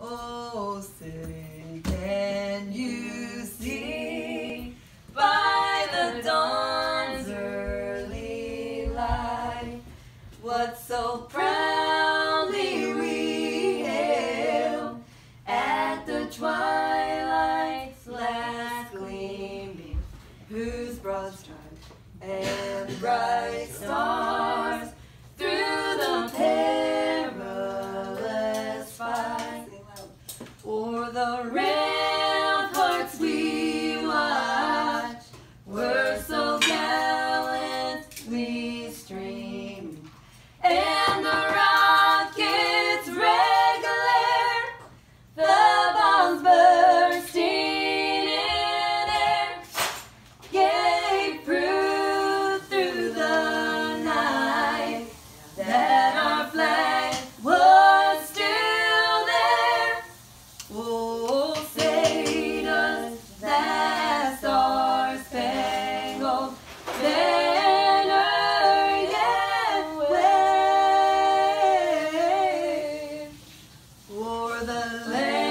Oh, say, can you see by the dawn's early light what so proudly we hailed at the twilight's last gleaming, whose broad stripes and bright stars through the perilous fight o'er the ramparts we watched were so gallantly streaming, and the rockets regular, the bombs bursting in air, gave proof through the night that our flag was still there. Oh, say does that star-spangled banner yet wave o'er the land